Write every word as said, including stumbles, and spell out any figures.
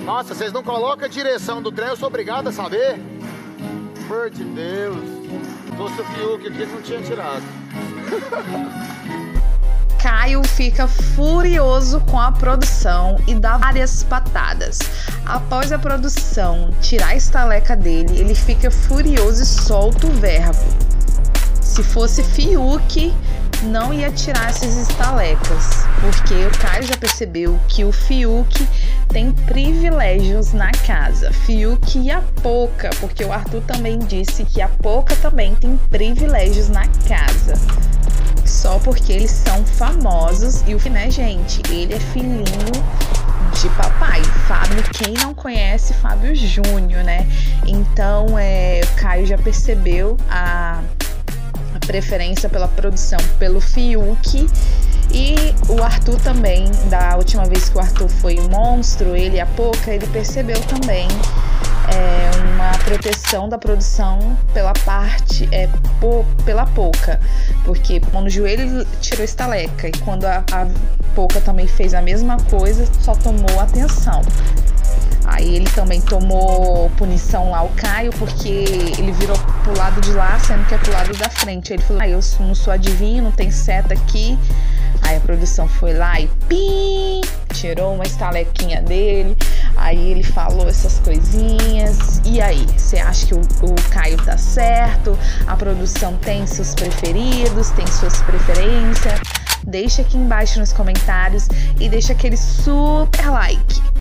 Nossa, vocês não colocam a direção do trem, eu sou obrigado a saber. Por de Deus. Se fosse o Fiuk aqui, não tinha tirado. Caio fica furioso com a produção e dá várias patadas. Após a produção tirar a estaleca dele, ele fica furioso e solta o verbo: se fosse Fiuk, não ia tirar essas estalecas, porque o Caio já percebeu que o Fiuk tem privilégios na casa. Fiuk e a Poca, porque o Arthur também disse que a Poca também tem privilégios na casa. Só porque eles são famosos e o né, gente, ele é filhinho de papai. Fábio, quem não conhece Fábio Júnior, né? Então, é, o Caio já percebeu a, a preferência pela produção pelo Fiuk. E o Arthur também, da última vez que o Arthur foi um monstro, ele e a Poca, ele percebeu também é, uma proteção da produção pela parte, é, po, pela Poca. Porque quando o joelho ele tirou estaleca e quando a, a Poca também fez a mesma coisa, só tomou atenção. Aí ele também tomou punição lá, o Caio, porque ele virou pro lado de lá, sendo que é pro lado da frente. Aí ele falou: ah, eu não sou adivinho, não tem seta aqui. Aí a produção foi lá e pim, tirou uma estalequinha dele. Aí ele falou essas coisinhas. E aí, você acha que o, o Caio tá certo? A produção tem seus preferidos, tem suas preferências? Deixa aqui embaixo nos comentários e deixa aquele super like.